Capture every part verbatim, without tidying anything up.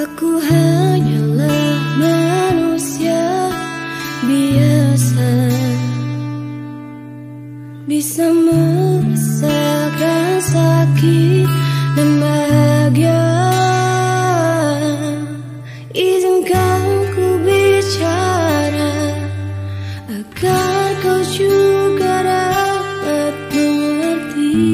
Aku hanyalah manusia biasa, bisa merasakan sakit dan bahagia. Izinkan ku bicara agar kau juga dapat mengerti.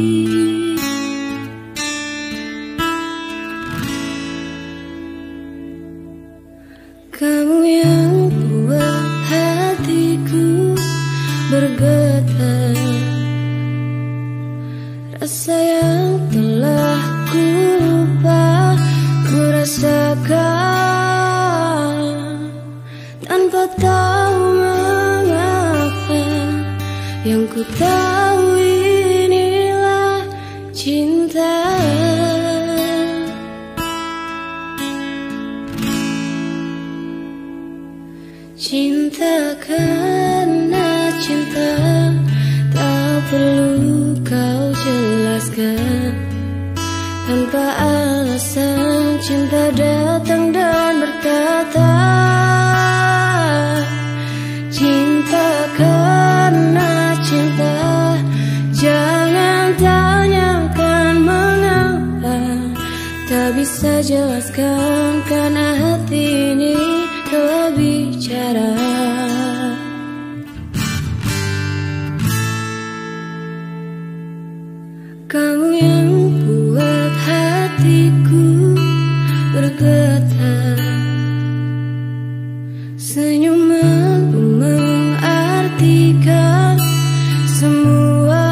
Kamu yang buat hatiku bergetar, rasa yang telah ku lupa ku rasakan tanpa tahu mengapa. Yang ku tahu inilah cinta. Cinta karena cinta, tak perlu kau jelaskan. Tanpa alasan cinta datang dan berkata, cinta karena cinta. Jangan tanyakan mengapa, tak bisa jelaskan karena hati ini telah bicara. Kamu yang buat hatiku bergetar, senyumanmu mengartikan semua.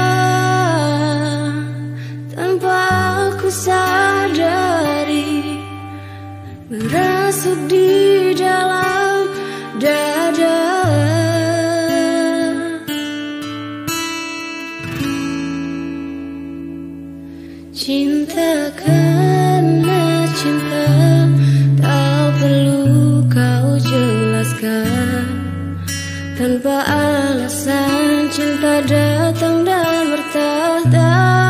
Tanpa aku sadari, merasuk di dalam dada. Cinta karena cinta, tak perlu kau jelaskan. Tanpa alasan cinta datang dan bertahta.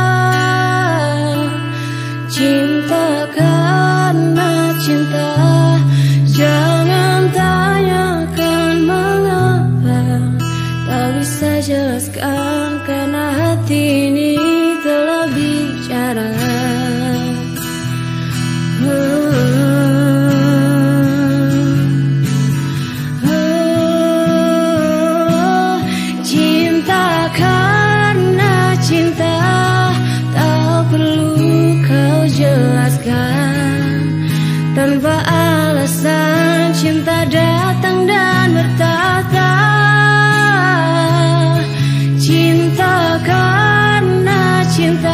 Cinta karena cinta, jangan tanyakan mengapa, tak bisa jelaskan karena hati ini telah bicara. Oh, oh, cinta karena cinta, tak perlu kau jelaskan. Tanpa alasan cinta datang dan bertahta. Cinta karena cinta,